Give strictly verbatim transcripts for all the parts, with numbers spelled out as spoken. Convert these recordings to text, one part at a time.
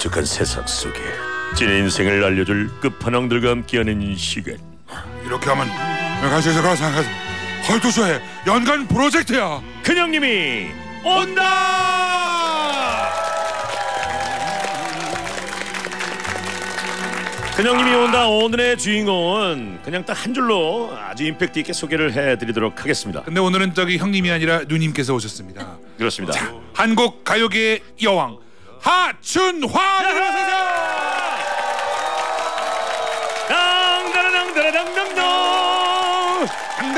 북적한 세상 속에 찐 인생을 알려줄 끝판왕들과 함께하는 시간. 이렇게 하면 가시에서 가서 헐도쇼의 연간 프로젝트야. 큰형님이 온다. 큰형님이 온다. 오늘의 주인공은 그냥 딱 한 줄로 아주 임팩트 있게 소개를 해드리도록 하겠습니다. 근데 오늘은 저기 형님이 아니라 누님께서 오셨습니다. 그렇습니다. 자, 한국 가요계의 여왕 하춘화 들어오세요. 당다라당다라당당당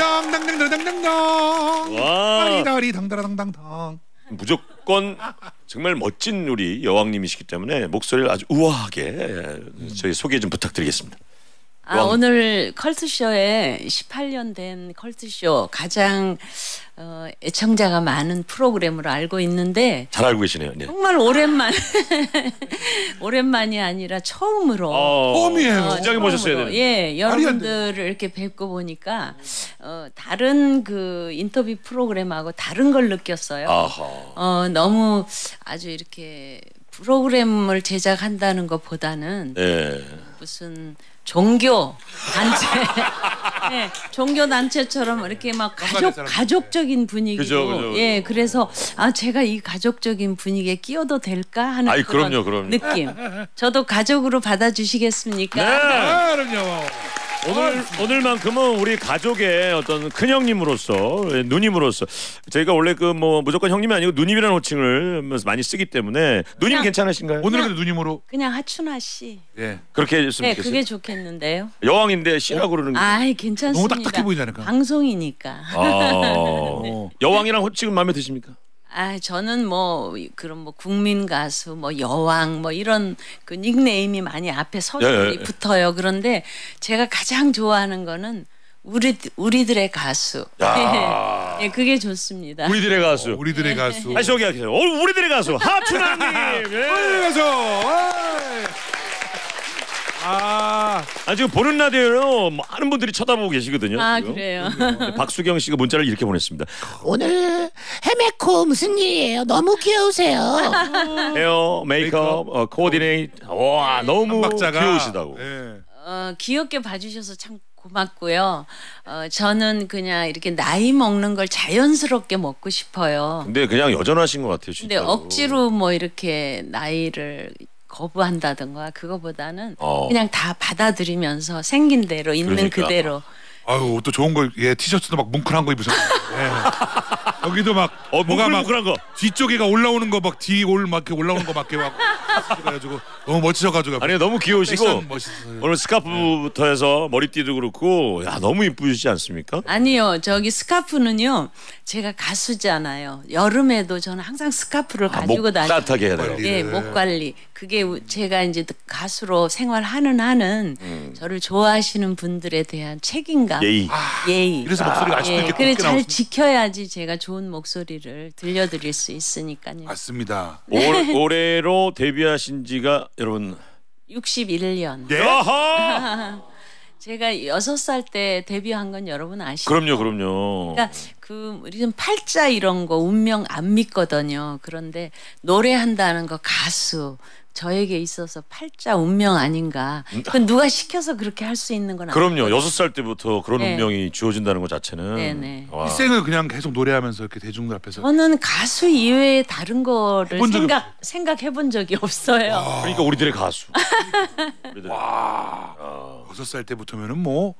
당당당당당당당 와. 다리다리 당다라당당당. 무조건 정말 멋진 우리 여왕님이시기 때문에 목소리를 아주 우아하게 저희 소개 좀 부탁드리겠습니다. 아, 오늘 컬투쇼에 십팔 년 된 컬투쇼 가장 어, 애청자가 많은 프로그램으로 알고 있는데 잘 알고 계시네요. 네. 정말 오랜만 오랜만이 아니라 처음으로 어, 처음이에요. 어, 진작에 모셨어야 되는. 예, 여러분들을 이렇게 뵙고 보니까 어, 다른 그 인터뷰 프로그램하고 다른 걸 느꼈어요. 아하. 어, 너무 아주 이렇게 프로그램을 제작한다는 것보다는 네. 무슨 종교 단체, 네, 종교 단체처럼 이렇게 막 가족 가족적인 분위기고, 그죠, 그죠, 그죠. 예, 그래서 아 제가 이 가족적인 분위기에 끼어도 될까 하는 아이, 그런 그럼요, 그럼요. 느낌. 저도 가족으로 받아주시겠습니까? 네. 아, 그럼요. 오늘 오늘만큼은 우리 가족의 어떤 큰 형님으로서 누님으로서 저희가 원래 그 뭐 무조건 형님이 아니고 누님이라는 호칭을 많이 쓰기 때문에 누님 그냥- 괜찮으신가요? 오늘은 근데 누님으로 그냥 하춘화 씨. 예. 그렇게 해줬으면 네, 좋겠어요. 그게 좋겠는데요. 여왕인데 씨라고 그러는 게. 아이 괜찮습니다. 너무 딱딱해 보이지 않을까? 방송이니까. 아, 여왕이랑 호칭은 마음에 드십니까? 아, 저는 뭐 그런 뭐 국민 가수, 뭐 여왕, 뭐 이런 그 닉네임이 많이 앞에 서술이 예, 예, 예. 붙어요. 그런데 제가 가장 좋아하는 거는 우리 우리들의 가수. 야. 예, 그게 좋습니다. 우리들의 가수. 우리들의 가수. 다시 소개할게요. 오, 우리들의 가수 하춘하님. 우리들의 가수. 아, 아 지금 보는 라디오로 많은 분들이 쳐다보고 계시거든요. 아, 지금. 그래요. 네, 박수경 씨가 문자를 이렇게 보냈습니다. 오늘 헤메코 무슨 일이에요? 너무 귀여우세요. 헤어, 메이크업, 어, 코디네이트. 와 너무 박자가 귀여우시다고. 예. 어, 귀엽게 봐주셔서 참 고맙고요. 어, 저는 그냥 이렇게 나이 먹는 걸 자연스럽게 먹고 싶어요. 근데 그냥 여전하신 것 같아요. 근데 진짜로. 억지로 뭐 이렇게 나이를 거부한다든가 그거보다는 어. 그냥 다 받아들이면서 생긴 대로 있는 그러니까. 그대로. 아유, 또 좋은 거, 예, 티셔츠도 막 뭉클한 거 입으셨네. 예. 여기도 막 어, 뭐가 막 뭉클뭉클한 거. 뒤쪽에가 올라오는 거 막 뒤 올 막 이렇게 올라오는 거 막 이렇게 막 그래가지고 너무 멋지셔가지고. 아니 너무 귀여우시고 패션 멋있어요. 오늘 스카프부터 해서 머리띠도 그렇고 야 너무 이쁘시지 않습니까? 아니요, 저기 스카프는요. 제가 가수잖아요. 여름에도 저는 항상 스카프를 아, 가지고 목 다녀요. 따뜻하게 해야 돼요. 예, 목 관리. 그게 우- 제가 이제 가수로 생활하는 한은 저를 좋아하시는 분들에 대한 책임감, 예의. 예의. 그래서 목소리가 아직도 예, 이렇게 그래 곱게 잘 나오시네. 지켜야지 제가 좋은 목소리를 들려드릴 수 있으니까요. 맞습니다. 올, 올해로 데뷔하신 지가 여러분 육십일 년. 예? 아하! 제가 여섯 살 때 데뷔한 건 여러분 아시죠? 그럼요, 그럼요. 그러니까 그 우리는 팔자 이런 거 운명 안 믿거든요. 그런데 노래한다는 거 가수 저에게 있어서 팔자 운명 아닌가. 그건 누가 시켜서 그렇게 할 수 있는 건 아니에요. 그럼요. 여섯 살 때부터 그런 네. 운명이 주어진다는 것 자체는. 네네. 와. 일생을 그냥 계속 노래하면서 이렇게 대중들 앞에서. 저는 가수 이외에 다른 거를 해본 적이 생각 생각해 본 적이 없어요. 그러니까 우리들의 가수. 우리들. 여섯 살 때부터면은 뭐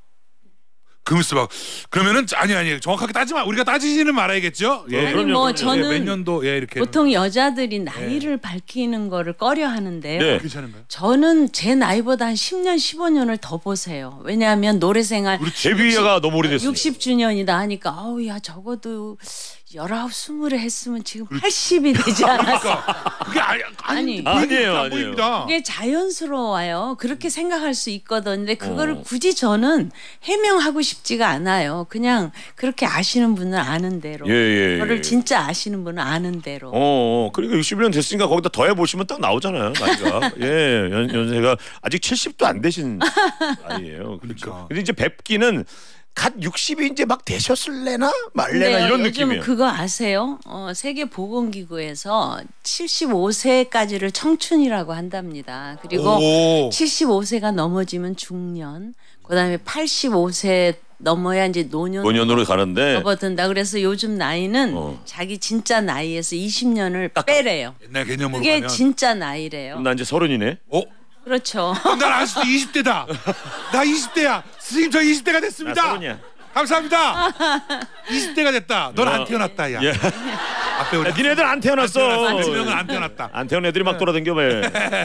금스 막 그러면은 아니 아니 정확하게 따지마 우리가 따지지는 말아야겠죠. 예. 아니 그럼요, 뭐 그럼요. 저는 예, 몇 년도 예 이렇게 보통 여자들이 나이를 밝히는 거를 꺼려 하는데요. 네. 괜찮은가요? 저는 제 나이보다 한 십 년, 십오 년을 더 보세요. 왜냐하면 노래 생활 데뷔가 너무 오래됐어요. 육십 주년이다 하니까 아우 야 적어도 열아홉, 스물에 했으면 지금 팔십이 되지 않았어. 그러니까 그게 아니 아니. 아니에요, 안 아니에요. 보입니다. 그게 자연스러워요. 그렇게 생각할 수 있거든요. 근데 그거를 어. 굳이 저는 해명하고 싶지가 않아요. 그냥 그렇게 아시는 분은 아는 대로. 예, 예, 예. 저를 진짜 아시는 분은 아는 대로. 어, 어, 그러니까 육십 년 됐으니까 거기다 더해 보시면 딱 나오잖아요, 나이가. 예, 연, 연세가 아직 칠십도 안 되신 나이예요. 그렇죠. 그러니까. 근데 이제 뵙기는 갓 육십이 이제 막 되셨을래나 말래나 근데요, 이런 요즘 느낌이에요. 그거 아세요? 어, 세계보건기구에서 칠십오 세까지를 청춘이라고 한답니다. 그리고 오. 칠십오 세가 넘어지면 중년, 그다음에 팔십오 세 넘어야 이제 노년 노년으로 가는데 접어든다. 그래서 요즘 나이는 어. 자기 진짜 나이에서 이십 년을 빼래요. 옛날 개념으로 그게 가면 진짜 나이래요. 그럼 나 이제 서른이네. 어? 그렇죠. 그럼 난 아직도 이십 대다. 나 이십 대야. 스님 저 이십 대가 됐습니다. 나 서른이야. 감사합니다. 이십 대가 됐다. 넌 안 어. 태어났다 야. 예. 앞에 우리 야, 니네들 안 태어났어. 두 명은 안 태어났다. 안 태어난 애들이 막 돌아다녀 왜.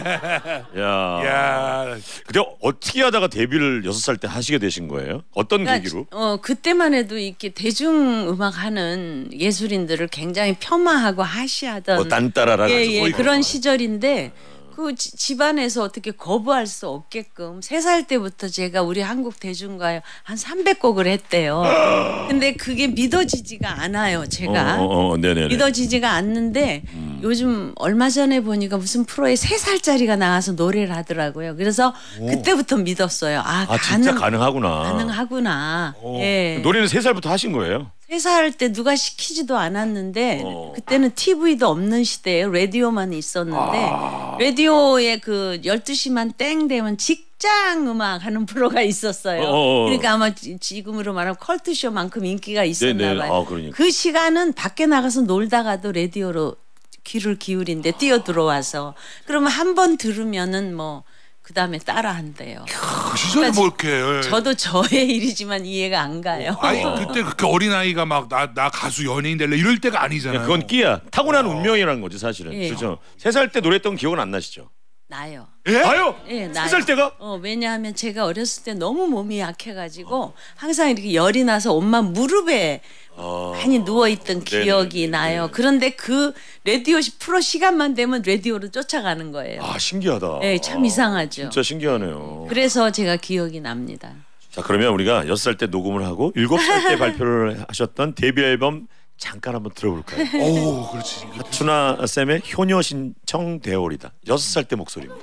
야. 야. 근데 어떻게 하다가 데뷔를 여섯 살 때 하시게 되신 거예요? 어떤 그러니까 계기로? 어 그때만 해도 이렇게 대중음악 하는 예술인들을 굉장히 폄하하고 하시하던 어, 딴따라라 예, 가지고 예, 거의 그런 시절인데 그 지- 집안에서 어떻게 거부할 수 없게끔 세 살 때부터 제가 우리 한국 대중가요 한 삼백 곡을 했대요. 근데 그게 믿어지지가 않아요, 제가. 어, 어, 어, 네네네. 믿어지지가 않는데 음. 요즘 얼마 전에 보니까 무슨 프로에 세 살짜리가 나와서 노래를 하더라고요. 그래서 그때부터 믿었어요. 아, 아 가능, 진짜 가능하구나. 가능하구나. 오. 예. 노래는 세 살부터 하신 거예요? 세 살 때 누가 시키지도 않았는데 어. 그때는 티비도 없는 시대에 라디오만 있었는데 아. 라디오에 그 열두 시만 땡 되면 직장 음악 하는 프로가 있었어요. 어어. 그러니까 아마 지- 지금으로 말하면 컬투쇼만큼 인기가 있었나 네네. 봐요. 아, 그러니까. 그 시간은 밖에 나가서 놀다가도 라디오로 귀를 기울인데 뛰어 들어와서 그러면 한 번 들으면은 뭐 그다음에 따라한대요. 그 시절에 뭐 이렇게. 예. 저도 저의 일이지만 이해가 안 가요. 아니 그때 그렇게 어린 아이가 막 나 나 가수 연예인 될래 이럴 때가 아니잖아요. 그건 끼야. 타고난 운명이라는 거지 사실은. 예. 그렇죠. 세 살 때 노래했던 기억은 안 나시죠? 나요. 예? 아요. 예, 세 나요. 살 때가? 어, 왜냐하면 제가 어렸을 때 너무 몸이 약해가지고 항상 이렇게 열이 나서 엄마 무릎에 어. 많이 누워있던 네네, 기억이 네네. 나요. 그런데 그 라디오 시- 프로 시간만 되면 라디오로 쫓아가는 거예요. 아 신기하다. 예, 참 아, 이상하죠. 진짜 신기하네요. 그래서 제가 기억이 납니다. 자 그러면 우리가 여섯 살 때 녹음을 하고 일곱 살 때 발표를 하셨던 데뷔 앨범 잠깐 한번 들어볼까요? 오, 그렇지. 하춘아 쌤의 효녀 신청 대월이다. 여섯 살 때 목소리입니다.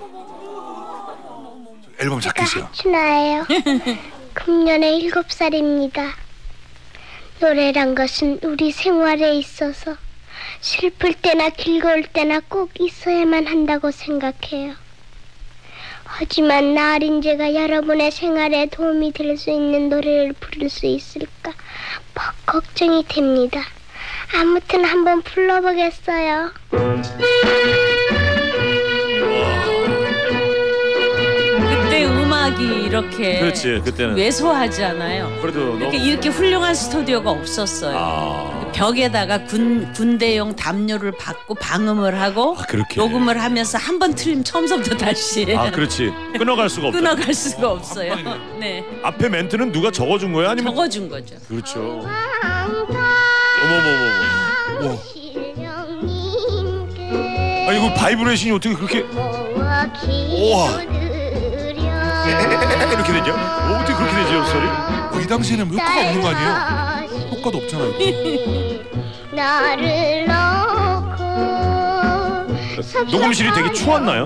앨범 자켓이요. 춘아예요. 금년에 일곱 살입니다. 노래란 것은 우리 생활에 있어서 슬플 때나 즐거울 때나 꼭 있어야만 한다고 생각해요. 하지만 나 어린 제가 여러분의 생활에 도움이 될 수 있는 노래를 부를 수 있을까 퍽 걱정이 됩니다. 아무튼 한번 불러보겠어요. 그때 음악이 이렇게 그렇지 그때는. 왜소하잖아요. 그래도 이렇게 너무. 이렇게 훌륭한 스튜디오가 없었어요. 아. 벽에다가 군 군대용 담요를 받고 방음을 하고 아, 그렇게. 녹음을 하면서 한 번 틀리면 처음부터 다시 아 그렇지. 끊어갈 수가 없다. 끊어갈 수가 없어요. 방이네요. 네, 앞에 멘트는 누가 적어준 거야 아니면? 적어준 거죠. 그렇죠. 어머머머. 신령님께 아니 이거 바이브레이션이 어떻게 그렇게 모아 우와. 기도드려 이렇게 되죠? 어, 어떻게 그렇게 되지 연설이? 어, 이 당시에는 효과가 없는 거 아니에요? 효과도 없잖아요. 나를 넣고 녹음실이 되게 추웠나요?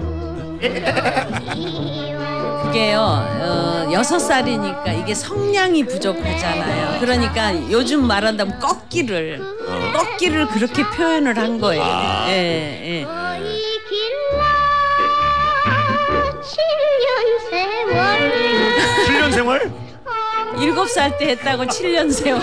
그게요 어, 여섯 살이니까 이게 성량이 부족하잖아요. 그러니까 요즘 말한다면 꺾기를 꺾기를 그렇게 표현을 한 거예요. 아. 예, 예. 너희 길라 칠 년 세월 칠 년 생활? 일곱 살 때 했다고 칠 년 세월.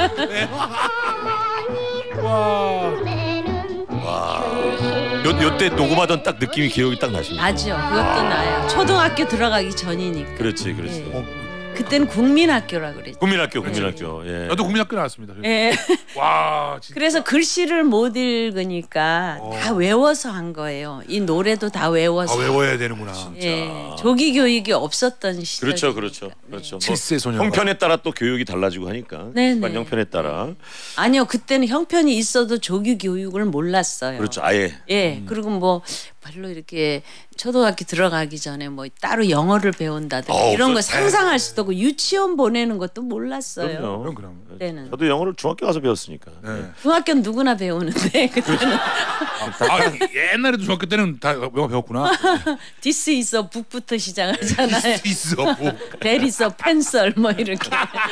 요, 요때 녹음하던 딱 느낌이 기억이 딱 나십니다. 나죠. 그것도 나요. 초등학교 들어가기 전이니까. 그렇지 그렇지. 예. 그때는 국민학교라 그랬죠. 국민학교 국민학교. 예. 나도 국민학교 나왔습니다. 예. 와, 진짜. 그래서 글씨를 못 읽으니까 다 외워서 한 거예요. 이 노래도 다 외워서. 아, 외워야 되는구나. 예. 조기 교육이 없었던 시절. 그렇죠 그렇죠 그렇죠. 뭐 칠세 소녀가. 형편에 따라 또 교육이 달라지고 하니까. 네네. 집안 형편에 따라. 아니요, 그때는 형편이 있어도 조기 교육을 몰랐어요. 그렇죠 아예. 예. 그리고 뭐 별로 이렇게 초등학교 들어가기 전에 뭐 따로 영어를 배운다든지 어, 이런 거 없었- 상상할 수도 없고 유치원 보내는 것도 몰랐어요. 그럼요. 그럼 그럼. 그때는 저도 영어를 중학교 가서 배웠으니까. 네. 중학교는 누구나 배우는데 그때는 아, 옛날에도 중학교 때는 다 영어 배웠구나. 디스 있어 북부터 시작하잖아요. 있어. 뭐. 벨 있어 펜설 뭐 이렇게.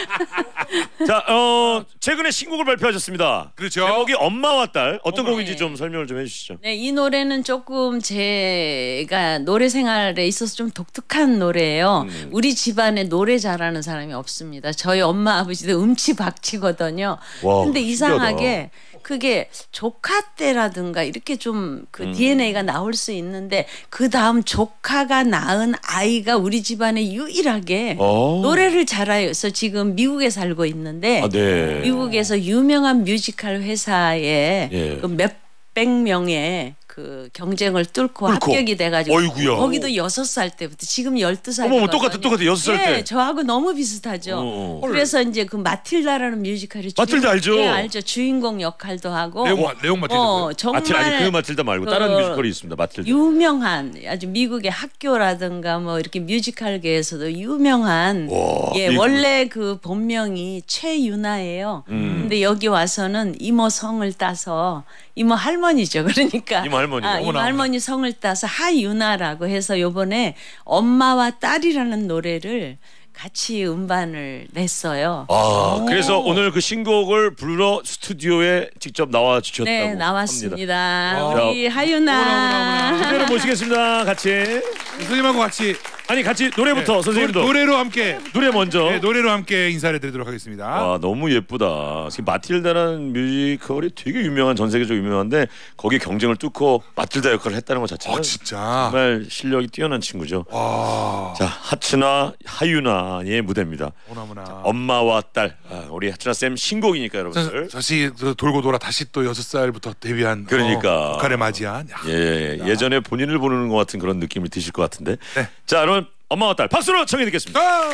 자, 어, 최근에 신곡을 발표하셨습니다. 그렇죠. 제목이 엄마와 딸. 어떤 네. 곡인지 좀 설명을 좀 해주시죠. 네, 이 노래는 조금 제가 노래 생활에 있어서 좀 독특한 노래예요. 음. 우리 집안에 노래 잘하는 사람이 없습니다. 저희 엄마 아버지도 음치박치거든요. 와, 근데 신기하다. 이상하게 그게 조카 때라든가 이렇게 좀 그 음. 디엔에이가 나올 수 있는데 그 다음 조카가 낳은 아이가 우리 집안에 유일하게 어. 노래를 잘해서 지금 미국에 살고 있는데 아, 네. 미국에서 유명한 뮤지컬 회사에 예. 그 몇백 명의 그 경쟁을 뚫고, 뚫고. 합격이 돼가지고 어이구야. 거기도 여섯 살 때부터 지금 열두 살. 어머, 똑같아, 똑같아. 여섯 살 예, 때. 저하고 너무 비슷하죠. 어. 그래서 이제 그 마틸다라는 뮤지컬이 마틸다 알죠? 예, 알죠. 주인공 역할도 하고. 내용 내용 마틸다. 어, 정말 마틸 아니 그 마틸다 말고 다른 그 뮤지컬이 있습니다. 마틸다. 유명한 아주 미국의 학교라든가 뭐 이렇게 뮤지컬계에서도 유명한 와, 예 미국. 원래 그 본명이 최유나예요. 음. 근데 여기 와서는 이모 성을 따서 이모 할머니죠. 그러니까 이모 할머니. 아, 이모 어머나, 할머니 성을 따서 하유나라고 해서 요번에 엄마와 딸이라는 노래를 같이 음반을 냈어요. 아, 그래서 오늘 그 신곡을 부르러 스튜디오에 직접 나와 주셨다고 네 합니다. 나왔습니다. 자, 우리 하유나. 선생님 모시겠습니다. 같이. 선생님하고 같이 아니 같이 노래부터 선생님도 노, 노래로 함께 노래 먼저. 네, 노래로 함께 인사를 드리도록 하겠습니다. 아 너무 예쁘다. 지금 마틸다라는 뮤지컬이 되게 유명한 전 세계적으로 유명한데 거기에 경쟁을 뚫고 마틸다 역할을 했다는 것 자체는 아 진짜. 정말 실력이 뛰어난 친구죠. 와. 자 하츠나 하유나의 무대입니다. 오나무나. 엄마와 딸. 아, 우리 하츠나 쌤 신곡이니까 여러분들. 다시 돌고 돌아 다시 또 여섯 살부터 데뷔한 그러니까. 어, 복활을 맞이한. 야. 예 예전에 본인을 보는 것 같은 그런 느낌을 드실 것 같은데. 네. 자 그럼 엄마와 딸 박수로 청해 듣겠습니다. 아!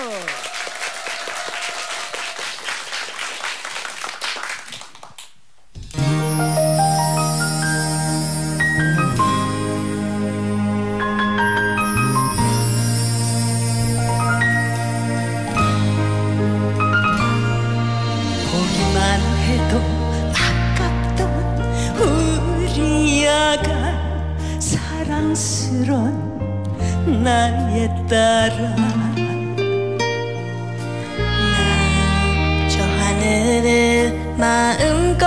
보기만 해도 아깝던 우리 아가 사랑스런 나의 딸아 난 저 하늘을 마음껏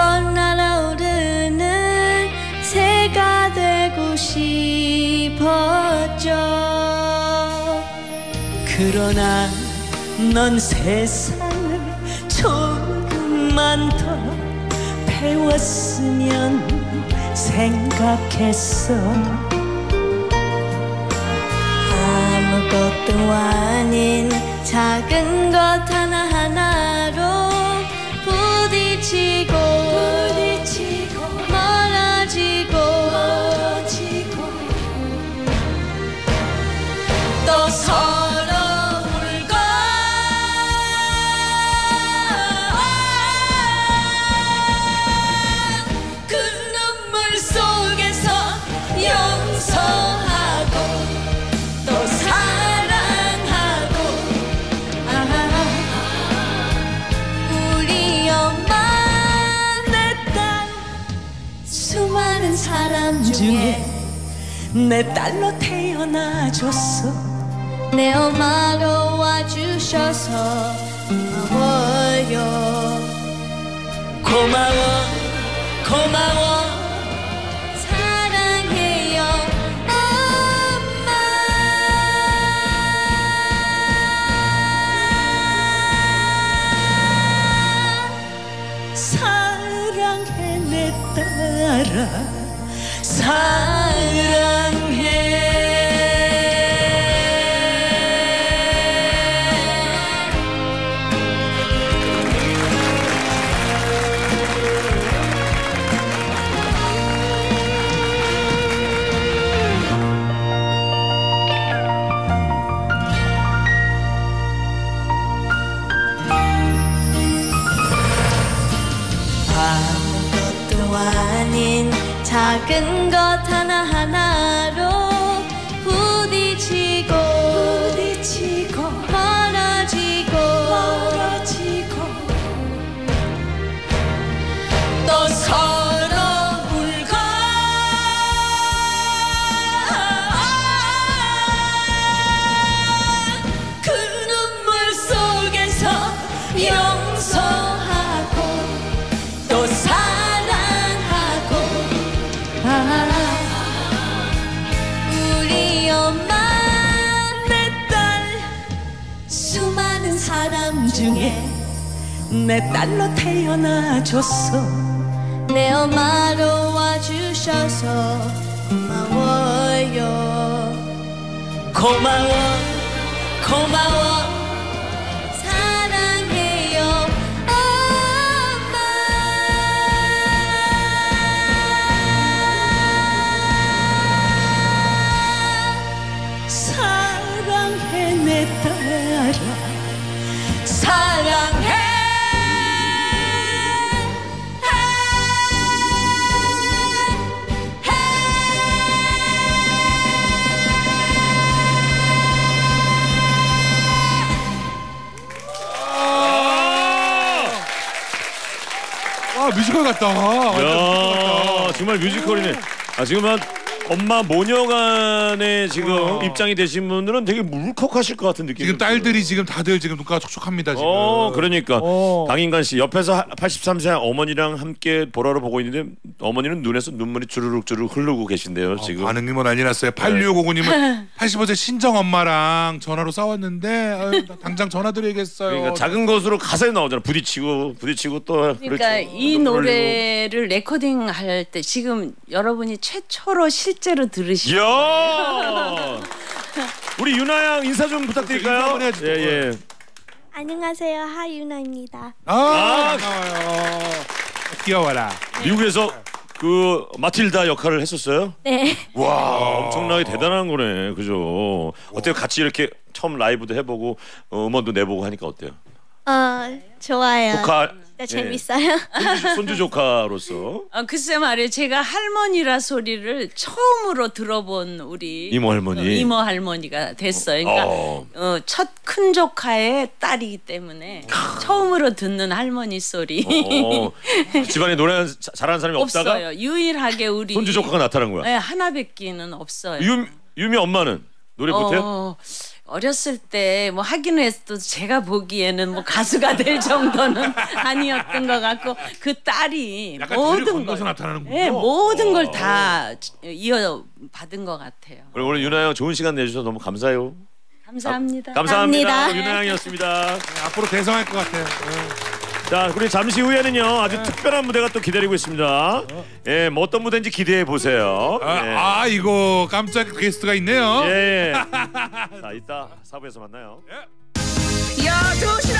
날아오르는 새가 되고 싶었죠. 그러나 넌 세상을 조금만 더 배웠으면 생각했어. 아무것도 아닌 작은 것 하나하나로 부딪히고 부딪히고 멀어지고 멀어지고 또 서로 울고 그 눈물 속에서 용서하고 또 사랑하고 아, 우리 엄마 내 딸 수많은 사람 중에 내 딸로 태어나줬어. 내 엄마로 와주셔서 고마워요. 고마워 고마워 사랑해요 엄마. 사랑해 내 딸아 사랑해. 아무것도 아닌 작은 것 하나하나로 용서하고 또 사랑하고 아, 우리 엄마 내 딸 수많은 사람 중에 내 딸로 태어나줬어 내 엄마로 와주셔서 고마워요 고마워 고마워 사랑해요 엄마 사랑해 내 딸아 사랑해 아, 뮤지컬 같다. 야, 정말 뮤지컬이네. 아, 지금 한 엄마 모녀간에 지금 어. 입장이 되신 분들은 되게 울컥하실 것 같은 느낌이 지금 딸들이 지금 다들 지금 눈가가 촉촉합니다. 지금. 어, 그러니까 어. 강인관 씨 옆에서 팔십삼 세 어머니랑 함께 보라로 보고 있는데 어머니는 눈에서 눈물이 주르륵 주르륵 흐르고 계신데요. 지금 어, 반응이 뭐 난리 났어요. 팔육오구님은 팔십오 세 친정 엄마랑 전화로 싸웠는데 아유, 나 당장 전화 드려야겠어요. 그러니까 작은 것으로 가사에 나오잖아. 부딪히고 부딪히고 또 그러니까 그렇죠. 이 눈물 흘리고. 노래를 레코딩 할 때 지금 여러분이 최초로 실제로 들으시죠. 이야. 우리 유나양 인사 좀 인사 부탁드릴까요? 한번 해야지, 또. 예, 예. 안녕하세요, 하유나입니다. 아, 아. 반가워요. 귀여워라. 미국에서 그 마틸다 역할을 했었어요? 네. 와, 엄청나게 대단한 거네. 그죠? 어때요? 같이 이렇게 처음 라이브도 해보고 어, 음원도 내보고 하니까 어때요? 어, 좋아요. 조카 네, 재밌어요. 손주, 손주 조카로서 아, 글쎄 말이에요. 제가 할머니라 소리를 처음으로 들어본 우리 이모 할머니. 어, 이모 할머니가 됐어요. 그러니까 어. 어, 첫 큰 조카의 딸이기 때문에 처음으로 듣는 할머니 소리. 어, 집안에 노래 자- 잘하는 사람이 없다가 없어요. 유일하게 우리 손주 조카가 나타난 거야. 네, 하나밖에는 없어요. 유, 유미 엄마는 노래 못해요? 어, 어렸을 때 뭐 하기는 했어도 제가 보기에는 뭐 가수가 될 정도는 아니었던 것 같고 그 딸이 약간 뒤를 모든 건너서 걸, 나타나는군요. 네, 모든 어. 걸 다 이어받은 것 같아요. 오늘, 오늘 유나양 좋은 시간 내주셔서 너무 감사해요. 감사합니다. 감사합니다. 감사합니다. 유나양이었습니다. 네, 앞으로 대성할 것 같아요. 자, 우리 잠시 후에는요 아주 특별한 무대가 또 기다리고 있습니다. 예, 뭐 어떤 무대인지 기대해 보세요. 아, 예. 아, 이거 깜짝 게스트가 있네요. 예. 자, 이따 사부에서 만나요. 야 도시락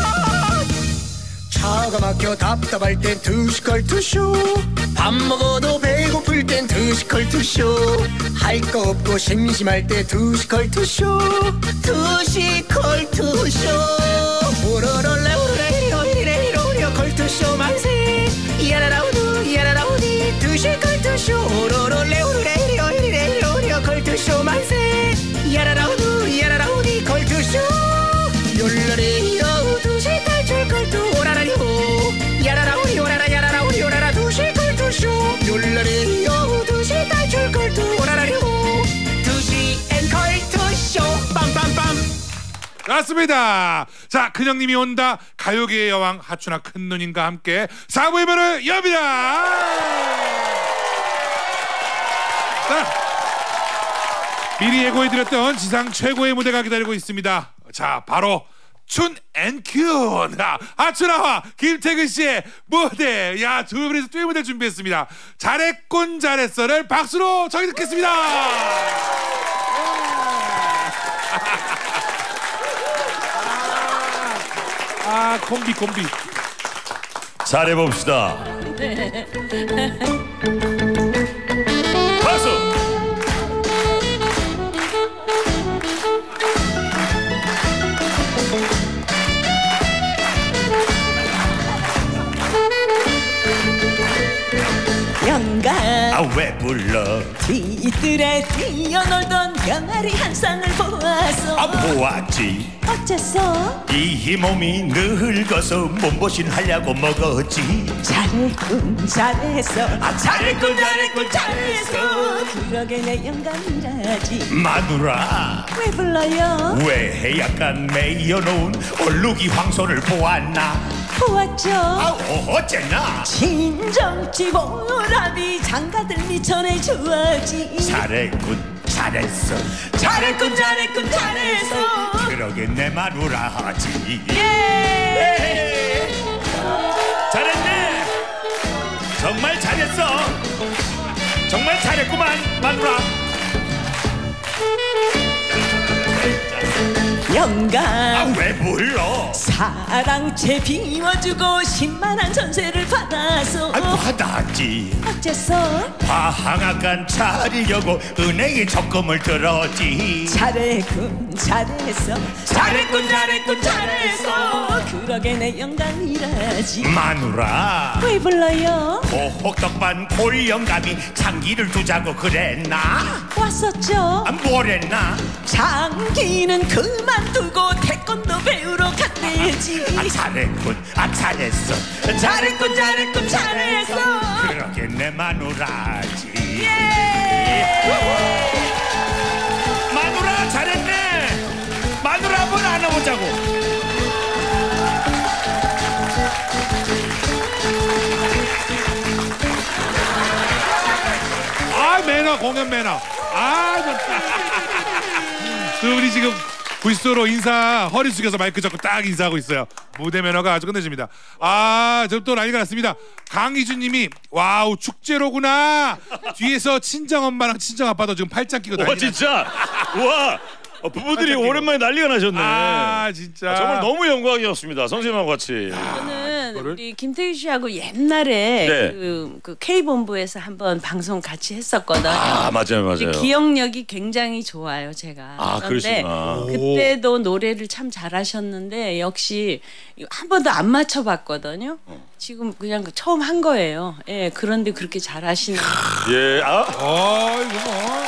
차가 막혀 답답할 땐 투시컬 투쇼 밥 먹어도 배고플 땐 투시컬 투쇼 할 거 없고 심심할 때 투시컬 투쇼 투시컬 투쇼 우러러라 우러라 이래 이래 컬투쇼 만세 야라라우두 야라라우디 투시컬 투쇼 우러러라 우러라 이래 이래 컬투쇼 만세 야라라우두 야라라우디 컬투쇼 욜라리 여우두시 탈출 걸투 오라라리호 야라라우리 오라라 야라라우리 오라라 두시 걸투쇼 욜라리 여우두시 탈출 걸투 오라라리호 두시 앤 걸투쇼 빰빰빰. 맞습니다. 자, 큰형님이 온다. 가요계의 여왕 하춘아 큰누님과 함께 사부의 문을 엽니다. 자, 미리 예고해드렸던 지상 최고의 무대가 기다리고 있습니다. 자, 바로 춘 앤큐 하춘아와 김태근 씨의 무대. 야, 두 분이서 듀엣 무대 준비했습니다. 잘했군 잘했어를 박수로 정해 듣겠습니다. 아, 콤비 콤비. 잘해봅시다. 박수. 영감 아우. 왜 불러 뒤뜰에 뛰어놀던 병아리 한 쌍을 보아서 아 보았지 어째서 이 몸이 늙어서 몸보신 하려고 먹었지 잘했군 잘했어 아 잘했군 잘했군 잘했어 그러게 내 영감이라지 마누라 왜 불러요 왜 약간 매여놓은 얼룩이 황소를 보았나 보았죠 아 어쨌나 친정집 오라비 장가들 미천에 주어지 잘했군 잘했어 잘했군 잘했군 잘했어 그러게 내 마누라 하지 예 잘했네 정말 잘했어 정말 잘했구만 마누라 영감 아 왜 불러 사랑채 비워주고 십만한 전세를 받아서 아 받았지 어째서 화항아간 차리려고 은행에 적금을 들었지 잘했군 잘했어 잘했군 잘했군 잘했어 그러게 내 영감이라지 마누라 왜 불러요 호혹덕반 골영감이 장기를 두자고 그랬나 왔었죠 아 뭐랬나 장기는 그만두고 태권도 배우러 갔대지 아 잘했군 아 잘했어 잘했군 잘했군 잘했어 그러게 내 마누라지 예 마누라 잘했네 마누라 한번 안아보자고 아 매너 공연 매너. 아 좋다. 두 분이 지금 불소로 인사 허리 숙여서 마이크 잡고 딱 인사하고 있어요. 무대 매너가 아주 끝내줍니다. 아 지금 또 난리가 났습니다. 강희준님이 와우 축제로구나. 뒤에서 친정 엄마랑 친정 아빠도 지금 팔짱 끼고 와 난리. 진짜 와 어, 부부들이 팔짱 끼고. 오랜만에 난리가 나셨네. 아 진짜. 아, 정말 너무 영광이었습니다. 선생님하고 같이. 저는 그거를? 우리 김태규 씨하고 옛날에 네. 그, 그 K본부에서 한번 방송 같이 했었거든요. 아 맞아요 근데 맞아요. 기억력이 굉장히 좋아요, 제가. 아, 그런데 그러시구나. 그때도 노래를 참 잘하셨는데 역시 한 번도 안 맞춰봤거든요. 지금 그냥 처음 한 거예요. 예, 그런데 그렇게 잘하시는. 예, 아, 어 이거 뭐.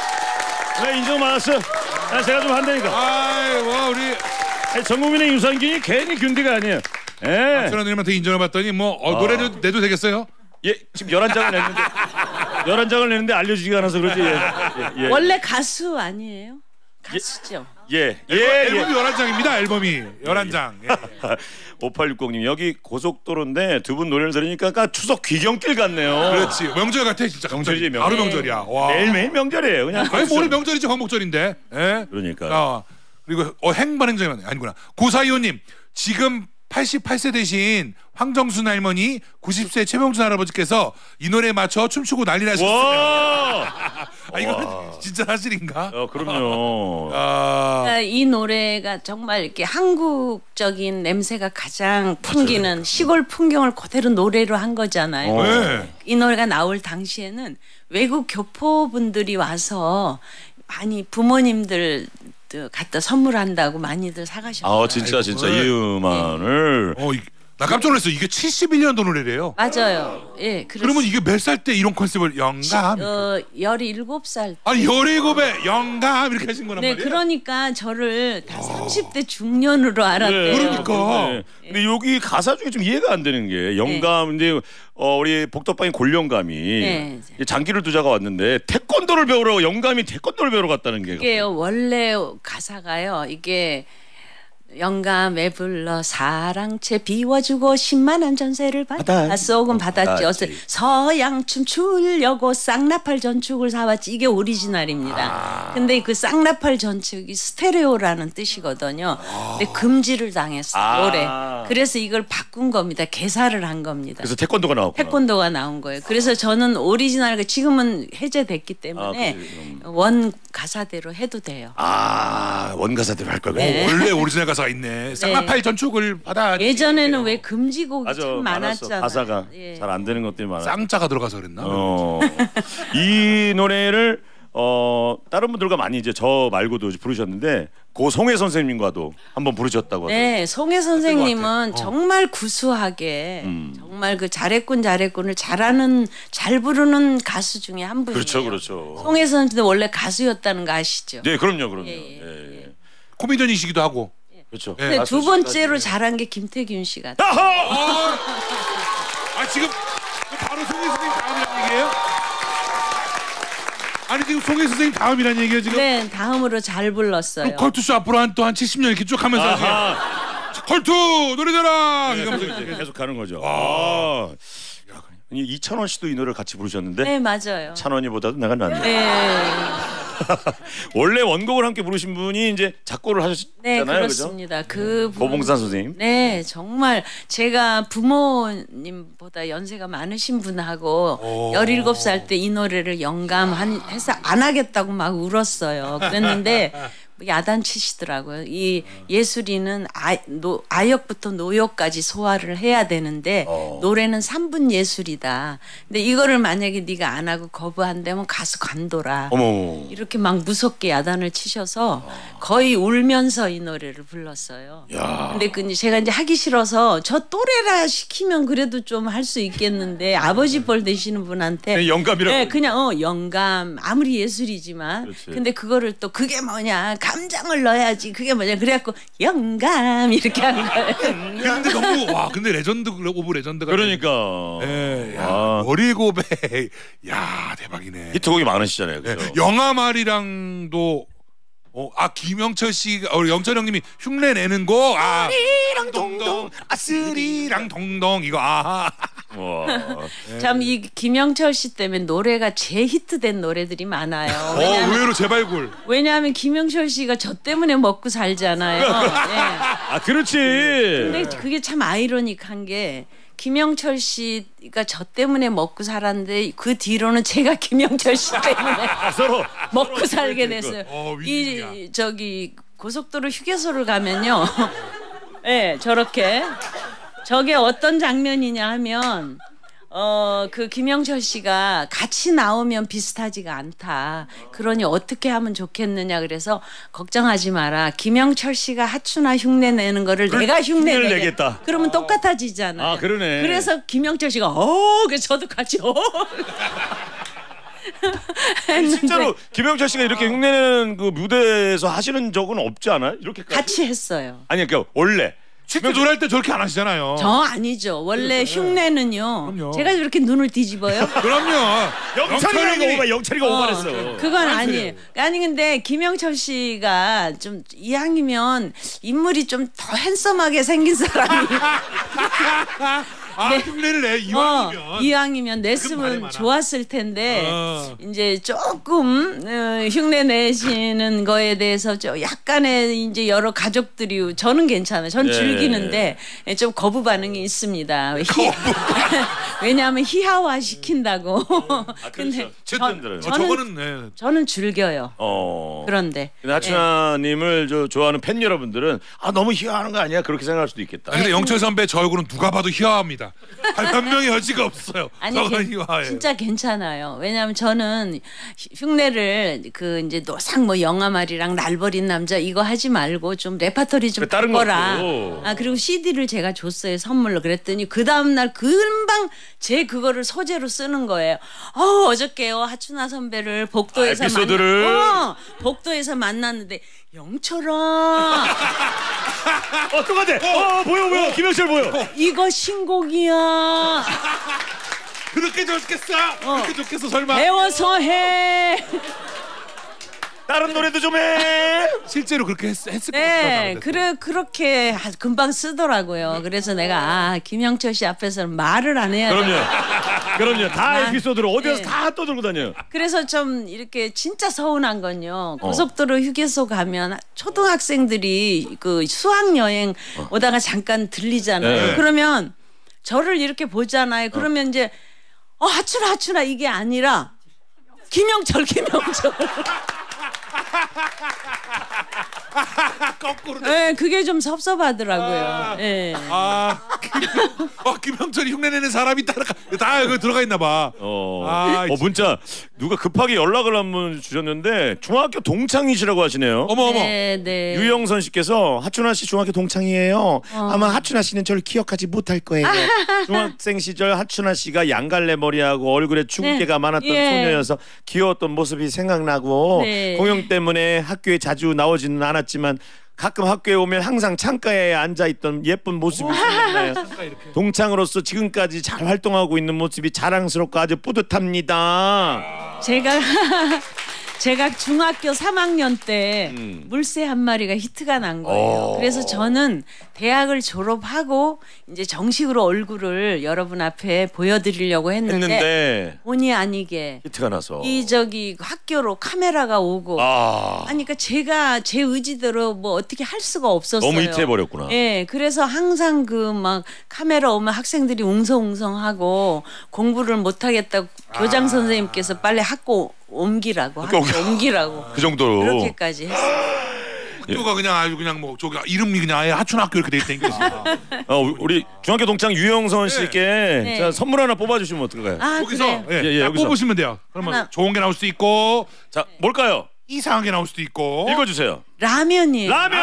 네, 인정 많았어요. 아, 제가 좀 한다니까. 아이고 우리 아니, 전 국민의 유산균이 괜히 균디가 아니에요. 예, 박준환님한테 인정을 받더니 뭐 어, 노래도 내도 되겠어요? 예, 지금 열한 장을 냈는데 열한 장을 냈는데 알려주지가 않아서 그렇지. 예, 예, 예. 원래 가수 아니에요? 가수죠. 예, 예, 앨범이 예. 열한 장입니다. 앨범이 열한 장. 예. 오팔육공님 여기 고속도로인데 두 분 노래를 들으니까 아까 추석 귀경길 같네요. 그렇지 명절 같아 진짜. 명절이지, 바로 명절. 명절이야. 와. 매일매일 명절이에요. 그냥. 아니 뭐 오늘 명절이지 광복절인데. 예? 그러니까요. 아, 그리고 어 행반행정이 아니구나. 구사이오님 지금 팔십팔 세 대신 황정순 할머니 구십 세 최명준 할아버지께서 이 노래에 맞춰 춤추고 난리 나셨어요. 와, 아 이거는 진짜 사실인가? 어, 그럼요. 아, 그러니까 이 노래가 정말 이렇게 한국적인 냄새가 가장 풍기는 시골 풍경을 그대로 노래로 한 거잖아요. 어. 네. 이 노래가 나올 당시에는 외국 교포분들이 와서 많이 부모님들 갖다 선물한다고 많이들 사가셨어요. 아 진짜 진짜 아이고. 이 음악을 어, 이- 나 깜짝 놀랐어. 이게 칠십일 년도 노래래요. 맞아요. 예, 그래서 그러면 이게 몇 살 때 이런 컨셉을 영감? 어, 열일곱 살 아니 열일곱에 영감 이렇게 하신 거란 네, 말이야? 그러니까 저를 다 삼십 대 중년으로 알았대요. 그러니까. 네. 근데 여기 가사 중에 좀 이해가 안 되는 게 영감 근데 어, 우리 복덕방인 골영감이 네. 장기를 두자가 왔는데 태권도를 배우러 영감이 태권도를 배우러 갔다는 게 이게 원래 가사가요. 이게 영감 왜 불러 사랑채 비워주고 십만원 전세를 받아 쏘금 받았지. 어서 서양춤 추려고 쌍나팔 전축을 사왔지. 이게 오리지널입니다. 근데 그 쌍나팔 전축이 스테레오라는 뜻이거든요. 근데 금지를 당했어 아. 노래. 그래서 이걸 바꾼 겁니다. 개사를 한 겁니다. 그래서 태권도가 나왔구나. 태권도가 나온 거예요. 그래서 저는 오리지널 지금은 해제됐기 때문에 아, 그치, 원 가사대로 해도 돼요. 아 원가사대로 할 거고. 네. 원래 오리지널 가사가 있네. 쌍나팔 전축을 받아. 예전에는 왜 금지곡이 맞아 참 많았어. 많았잖아요. 가사가 예. 잘 안 되는 것들이 많아. 쌍자가 들어가서 그랬나? 어, 이 노래를 어 다른 분들과 많이 이제 저 말고도 부르셨는데 고 송혜 선생님과도 한번 부르셨다고 하더라고요. 네, 송혜 선생님은 어. 정말 구수하게 음. 정말 그 잘했군 잘했군을 잘하는 잘 부르는 가수 중에 한 분이에요. 그렇죠, 그렇죠. 송혜 선생님도 원래 가수였다는 거 아시죠? 네, 그럼요, 그럼요. 예, 예, 예, 예. 코미디언이시기도 하고. 그렇죠. 예. 근데 가수 두 번째로 씨까지. 잘한 게 김태균 씨 같아요. 아하! 아 지금 바로 송혜 선생님 다음이란 얘기예요? 아니 지금 송혜 선생님 다음이란 얘기예요 지금? 네, 다음으로 잘 불렀어요. 컬투쇼 앞으로 한 또 한 칠십 년 이렇게 쭉 하면서 아하. 컬투 노래자랑 네, 이거 계속, 이제 계속 가는 거죠. 아. 아니, 이찬원 씨도 이 노래를 같이 부르셨는데 네, 맞아요. 찬원이보다도 내가 낫네. 네, 원래 원곡을 함께 부르신 분이 이제 작곡을 네 하셨잖아요, 그죠? 그렇습니다. 그 분- 고봉산 선생님. 네, 정말 제가 부모님보다 연세가 많으신 분하고 열일곱 살 때 이 노래를 영감해서 안 하겠다고 막 울었어요. 그랬는데 야단치시더라고요. 이 예술인은 아, 노, 아역부터 노역까지 소화를 해야 되는데 어. 노래는 삼 분 예술이다. 근데 이거를 만약에 네가 안 하고 거부한다면 가수 관둬라. 어머. 이렇게 막 무섭게 야단을 치셔서 거의 울면서 이 노래를 불렀어요. 야. 근데 그 이제 제가 이제 하기 싫어서 저 또래라 시키면 그래도 좀 할 수 있겠는데 아버지 뻘 되시는 분한테 그냥 영감이라고. 네, 그냥 어 영감 아무리 예술이지만 그렇지. 근데 그거를 또 그게 뭐냐 감정을 넣어야지 그게 뭐냐 그래갖고 영감 이렇게 한 거예요. 근데 너무 와 근데 레전드 오브 레전드가 그러니까. 예, 야, 아. 머리고백 야 대박이네. 히트곡이 많으시잖아요, 예, 그죠? 영화말이랑도 어, 아 김영철 씨가 어, 영철 형님이 흉내 내는 거 아. 스리랑 동동 아 스리랑 동동 이거 아. 와. 참 이 김영철 씨 때문에 노래가 재히트된 노래들이 많아요. 어 왜냐하면, 의외로 재발굴. 왜냐하면 김영철 씨가 저 때문에 먹고 살잖아요. 예. 아, 그렇지. 근데 그게 참 아이러닉한 게 김영철 씨가 저 때문에 먹고 살았는데 그 뒤로는 제가 김영철 씨 때문에 서로 먹고 살게 됐어요. 어, 윈윈이야. 이 저기 고속도로 휴게소를 가면요. 예, 네, 저렇게 저게 어떤 장면이냐 하면 어, 그 김영철 씨가 같이 나오면 비슷하지가 않다. 그러니 어떻게 하면 좋겠느냐 그래서 걱정하지 마라. 김영철 씨가 하춘아 흉내 내는 거를 내가 흉내 흉내를 내게. 내겠다. 그러면 똑같아지잖아요. 아, 그러네. 그래서 김영철 씨가 어, 그래서 저도 같이 어. 아니, 진짜로 김영철 씨가 이렇게 흉내내는 그 무대에서 하시는 적은 없지 않아요? 이렇게 같이 했어요. 아니 그러니까 원래 실제 노래할 때 저렇게 안 하시잖아요. 저 아니죠. 원래 흉내는요. 그럼요. 제가 저렇게 눈을 뒤집어요? 그럼요. 영철이가 형님이- 오바 영철이가 어, 오바했어. 그건 아니에요. 아니 근데 김영철 씨가 좀 이왕이면 인물이 좀 더 핸섬하게 생긴 사람이 아 흉내를 내 이왕이면. 어, 이왕이면 말이 냈으면 많아. 좋았을 텐데 어. 이제 조금 어, 흉내 내시는 거에 대해서 좀 약간의 이제 여러 가족들이 저는 괜찮아요. 전 예. 즐기는데 좀 거부 반응이 있습니다. 희- 왜냐하면 희화화 시킨다고. 아, 그렇죠. 저, 어쨌든 어, 저는 저거는 네. 저는 즐겨요. 어. 그런데 근데 하춘아님을 저 좋아하는 팬 여러분들은 아 너무 희화하는 거 아니야 그렇게 생각할 수도 있겠다. 아, 근데 영철 선배 저 얼굴은 누가 봐도 희화합니다. 변명의 여지가 없어요. 아니 저건 괜- 희화예요. 진짜 괜찮아요. 왜냐하면 저는 흉내를 그 이제 노상 뭐 영화말이랑 날버린 남자 이거 하지 말고 좀 레파토리 좀 그 다른 바꿔라. 것도. 아 그리고 씨디를 제가 줬어요 선물로. 그랬더니 그 다음 날 금방 제 그거를 소재로 쓰는 거예요. 어 어저께요 하춘아 선배를 복도에서 아, 에피소드를. 만나, 어, 복도에서 만났는데 영철아 어 똑같아. 어 보여 보여 김영철 보여. 이거 신곡이야. 그렇게 좋겠어. 그렇게 좋겠어 설마. 배워서 해. 다른 노래도 좀 해. 실제로 그렇게 했, 했을 것 네, 같아요. 그래 그렇게 하- 금방 쓰더라고요. 그래서 내가 아 김영철 씨 앞에서는 말을 안 해야 돼. 그럼요. 그럼요. 다 난- 에피소드를 어디서 네. 다 떠들고 다녀요. 그래서 좀 이렇게 진짜 서운한 건요. 어. 고속도로 휴게소 가면 초등학생들이 그 수학 여행 오다가 잠깐 들리잖아요. 네. 그러면 저를 이렇게 보잖아요. 그러면 이제 어 하춘아 하춘아 이게 아니라 김영철 김영철. 거꾸로. 네, 그게 좀 섭섭하더라고요. 예. 아 어, 김영철이 흉내내는 사람이 따라가 다 여기 들어가 있나 봐. 어, 아, 어 문자 누가 급하게 연락을 한번 주셨는데 중학교 동창이시라고 하시네요. 어머 어머. 네, 네. 유영선 씨께서 하춘아 씨 중학교 동창이에요. 어. 아마 하춘아 씨는 저를 기억하지 못할 거예요. 중학생 시절 하춘아 씨가 양갈래 머리하고 얼굴에 주근깨가 네. 많았던 예. 소녀여서 귀여웠던 모습이 생각나고 네. 공연 때문에 학교에 자주 나오지는 않았지만 가끔 학교에 오면 항상 창가에 앉아있던 예쁜 모습이 생각나요. 동창으로서 지금까지 잘 활동하고 있는 모습이 자랑스럽고 아주 뿌듯합니다. 제가 제가 중학교 삼 학년 때 음. 물새 한 마리가 히트가 난 거예요. 어. 그래서 저는 대학을 졸업하고 이제 정식으로 얼굴을 여러분 앞에 보여드리려고 했는데, 했는데 본의 아니게 히트가 나서 이 저기 학교로 카메라가 오고 아 하니까 제가 제 의지대로 뭐 어떻게 할 수가 없었어요. 너무 히트해버렸구나. 예, 그래서 항상 그 막 카메라 오면 학생들이 웅성웅성하고 공부를 못하겠다고 교장 선생님께서 빨리 학교 옮기라고 학교 학교 옮기라고 그 정도로 그렇게까지 했어요. 학교가 그냥 아주 그냥 뭐 저기 이름이 그냥 아예 하춘학교 이렇게 돼 있다니까. 어, 우리 중학교 동창 유영선 씨께 네. 자, 선물 하나 뽑아주시면 어떨까요? 아, 여기서 그래요? 예, 예, 예, 딱 여기서. 뽑으시면 돼요. 그러면 하나. 좋은 게 나올 수도 있고 자 뭘까요? 이상한 게 나올 수도 있고. 읽어주세요. 라면이에요. 라면.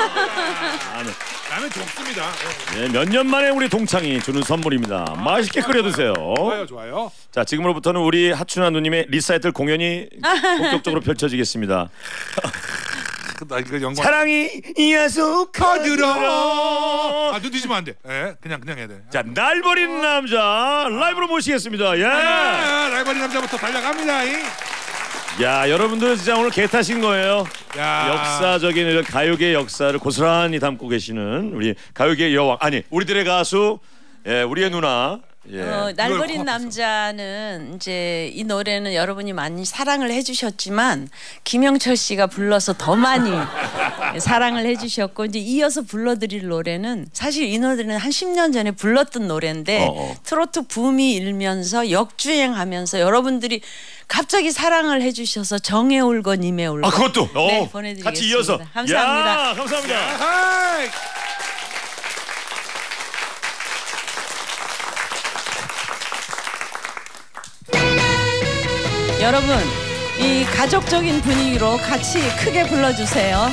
라면 좋습니다. 예. 네, 몇 년 만에 우리 동창이 주는 선물입니다. 맛있게 끓여 드세요. 좋아요, 좋아요. 자, 지금으로부터는 우리 하춘아 누님의 리사이틀 공연이 본격적으로 펼쳐지겠습니다. 나 이거 영광. 사랑이 야속하더라. 아, 눈 뒤지면 안 돼. 예, 그냥 그냥 해야 돼. 자, 날 버리는 남자 라이브로 모시겠습니다. 예. 아, 라이벌이 남자부터 달려갑니다. 이. 야, 여러분들 진짜 오늘 개 타신 거예요. 야. 역사적인 이런 가요계 역사를 고스란히 담고 계시는 우리 가요계 여왕 아니 우리들의 가수 예, 우리의 누나 예. 어, 날 이걸 버린 코앞에서. 남자는 이제 이 노래는 여러분이 많이 사랑을 해주셨지만 김영철 씨가 불러서 더 많이 사랑을 해주셨고 이제 이어서 불러드릴 노래는 사실 이 노래는 한 십 년 전에 불렀던 노래인데 어, 어. 트로트 붐이 일면서 역주행하면서 여러분들이 갑자기 사랑을 해주셔서 정에 울고 님에 울고 아 그것도 네, 어, 보내드리겠습니다. 같이 이어서 감사합니다. 야, 감사합니다. 하이. 여러분 이 가족적인 분위기로 같이 크게 불러주세요.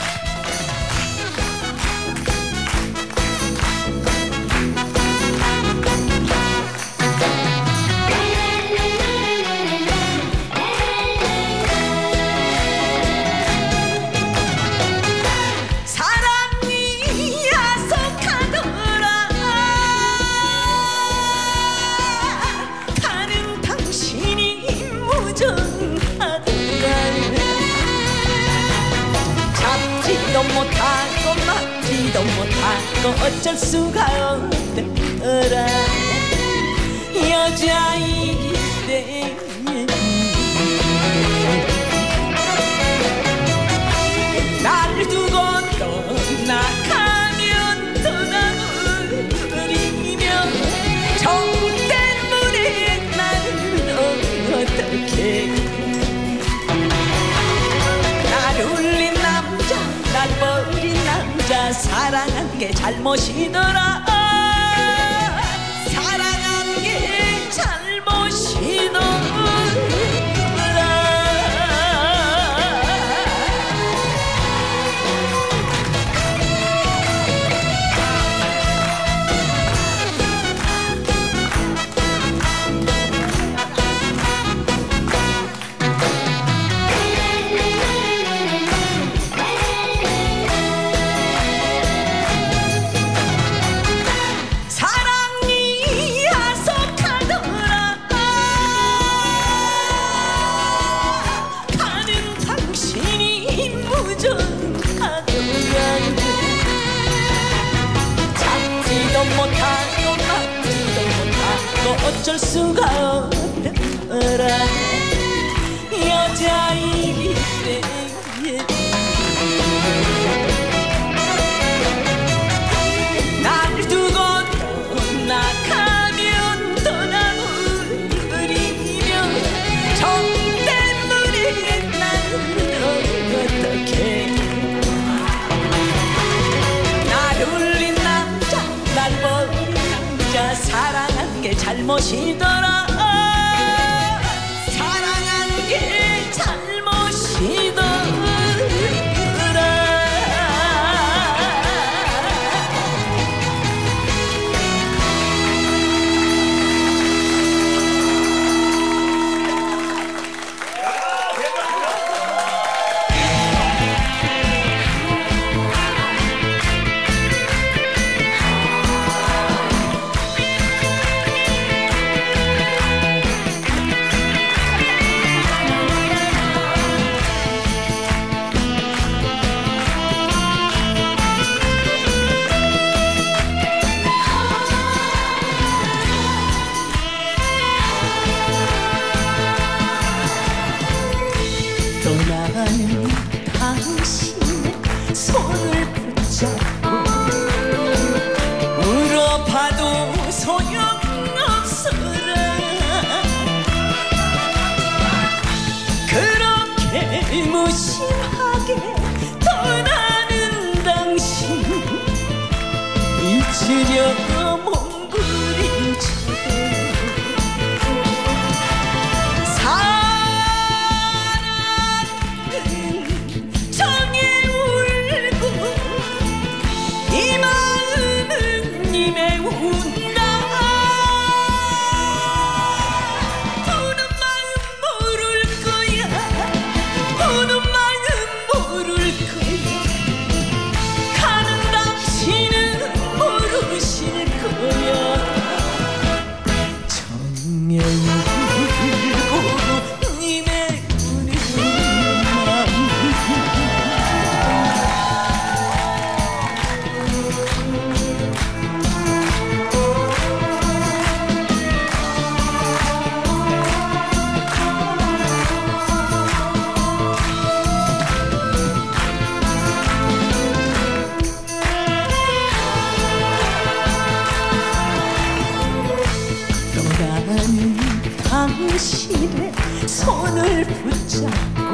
사랑이 야속하더라 가는 당신이 무정하더라 잡지도 못하고 막지도 못하고 어쩔 수가 없더라 여자이기 때문에 날 두고 떠나가면 떠나버리며 정 때문에 나는 어떡해 날 울린 남자 날 버린 남자 사랑한 게 잘못이더라 사랑한 게 잘못이더라 사랑이 야속하더라 가는 당신이 무정하더라 잡지도 못하고 막지도 못하고 어쩔 수가 없더라 여자이기 때문에 날 두고 떠나가면 떠나버리며 정 때문에 나는 어떡해 날 울린 남자 날 버린 잘못이더라 사랑한 게 잘못이더라 떠나는 당신의 손을 붙잡고 울어봐도 소용없어라 그렇게 무심하게 떠나는 당신 잊으려 몸부림쳐 당신의 손을 붙잡고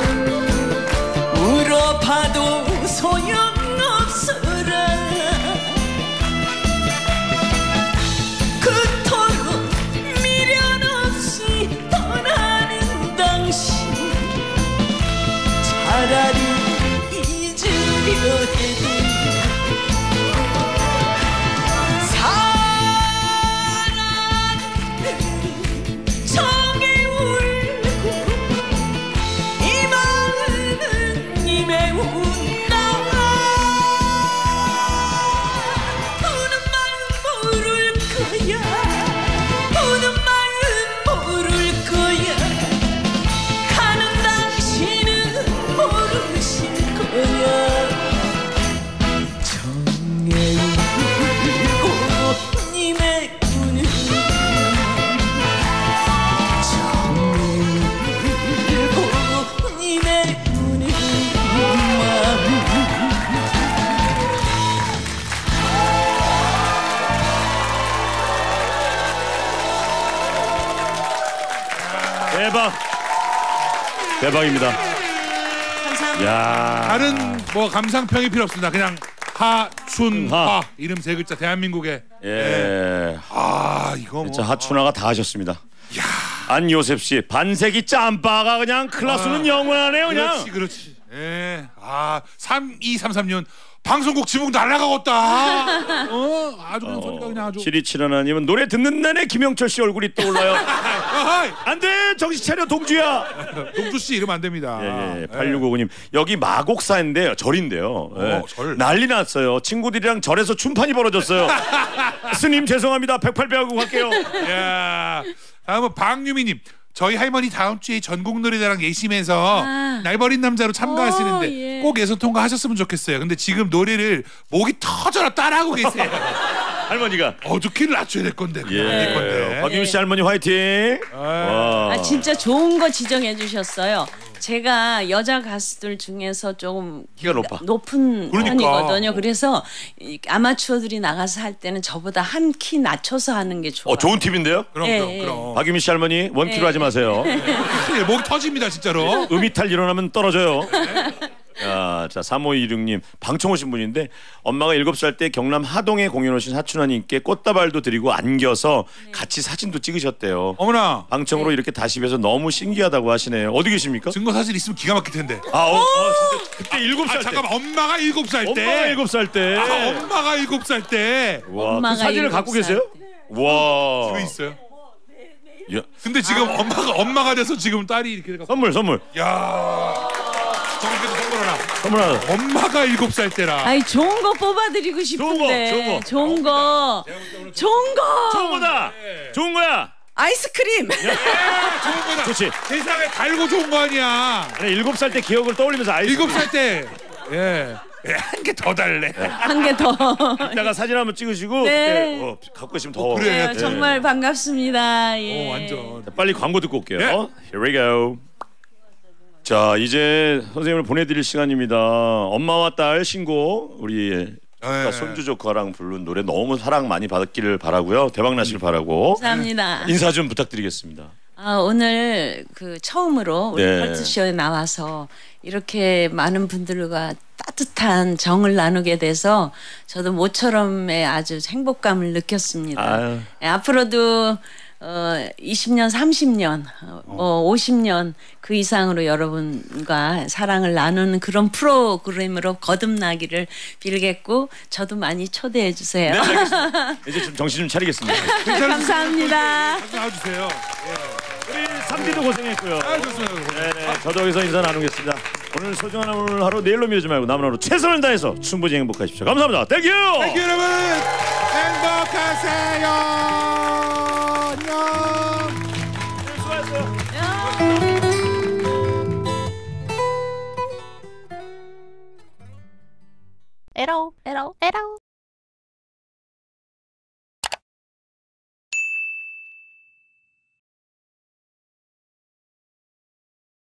울어봐도 소용없어라 그토록 미련 없이 떠나는 당신 차라리 잊으려 해도 대박. 대박입니다. 감사합니다. 야. 다른 뭐 감상평이 필요 없습니다. 그냥 하춘화 하. 이름 세 글자 대한민국의 예. 아 이거 뭐 자, 하춘화가 다 하셨습니다. 야. 안요셉 씨 반세기 짬바가 그냥 클라스는 영원하네요 그냥. 그렇지 그렇지. 예. 아 삼이삼삼 년 방송국 지붕 날아가겠다. 어 아주 그냥 소리가 그냥 아주. 칠이칠하나님은 노래 듣는 내내 김영철 씨 얼굴이 떠올라요. 어허이. 안돼 정신 차려 동주야. 동주 씨 이러면 안 됩니다. 예, 예. 팔육오구 님 여기 마곡사인데요 절인데요. 예. 어, 절. 난리 났어요. 친구들이랑 절에서 춤판이 벌어졌어요. 스님 죄송합니다. 백팔 배 하고 갈게요. 야. 다음은 박유미님. 저희 할머니 다음 주에 전국 노래자랑 예심해서 아. 날버린 남자로 참가하시는데 오, 예. 꼭 예선 통과하셨으면 좋겠어요. 근데 지금 노래를 목이 터져라 따라하고 계세요. 할머니가 어저키를 낮춰야 될 건데. 예. 될 건데. 박유미 씨 할머니 화이팅. 와. 아 진짜 좋은 거 지정해 주셨어요. 제가 여자 가수들 중에서 조금 키가 높아. 높은 그러니까. 편이거든요. 그래서 이 아마추어들이 나가서 할 때는 저보다 한 키 낮춰서 하는 게 좋아요. 어 좋은 팁인데요. 그럼 예, 그럼 예. 그럼. 박유미 씨 할머니 원키로 예. 하지 마세요. 예, 목이 터집니다 진짜로. 음이탈 일어나면 떨어져요. 야, 자 삼오이육님 방청 오신 분인데 엄마가 일곱 살 때 경남 하동에 공연 오신 사촌언니께 꽃다발도 드리고 안겨서 네. 같이 사진도 찍으셨대요. 어머나 방청으로 네. 이렇게 다시 뵈서 너무 신기하다고 하시네요. 어디 계십니까? 증거 사진 있으면 기가 막힐 텐데. 아, 어, 어, 진짜 그때 일곱 살 아 때. 잠깐만 엄마가 일곱 살 때. 엄마가 일곱 살 때. 아, 엄마가 일곱 살 때. 와, 그 엄마가 사진을 일곱 갖고 살 계세요? 때. 와. 집에 있어요. 야, 근데 지금 엄마가 엄마가 돼서 지금 딸이 이렇게 돼가. 선물 선물 야. 정식도 선물 하나. 선물 하나. 엄마가 일곱 살 때라. 아이 좋은 거 뽑아드리고 싶은데. 좋은 거, 좋은 거. 좋은 거. 좋은 거다. 좋은 거야. 아이스크림. 예, 좋은 거다. 좋지. 세상에 달고 좋은 거 아니야. 아니, 일곱 살 때 기억을 떠올리면서 아이스. 일곱 살 때. 예. 예, 한 개 더 달래. 한 개 더. 이따가 사진 한번 찍으시고 네. 그때, 어, 갖고 계시면 더. 그래. 네, 정말 반갑습니다. 예. 오, 완전. 자, 빨리 광고 듣고 올게요. 네. Here we go. 자, 이제 선생님을 보내드릴 시간입니다. 엄마와 딸 신곡 우리 네. 손주 조카랑 부른 노래 너무 사랑 많이 받기를 바라고요. 대박 나시길 바라고. 감사합니다. 인사 좀 부탁드리겠습니다. 아, 오늘 그 처음으로 우리 네. 컬투쇼에 나와서 이렇게 많은 분들과 따뜻한 정을 나누게 돼서 저도 모처럼의 아주 행복감을 느꼈습니다. 아유. 예, 앞으로도 어, 이십 년, 삼십 년, 어, 어, 오십 년 그 이상으로 여러분과 사랑을 나누는 그런 프로그램으로 거듭나기를 빌겠고 저도 많이 초대해 주세요. 네, 알겠습니다. 이제 좀 정신 좀 차리겠습니다. 감사합니다. 나와주세요. 우리 삼디도 고생했고요. 아, 좋습니다. 네, 네, 저도 여기서 인사 나누겠습니다. 오늘 소중한 오늘 하루 내일로 미루지 말고 남은 하루 최선을 다해서 충분히 행복하십시오. 감사합니다. 땡큐. 땡큐 여러분. 행복하세요. 안녕. 수고하셨어요. 에러 에러 에러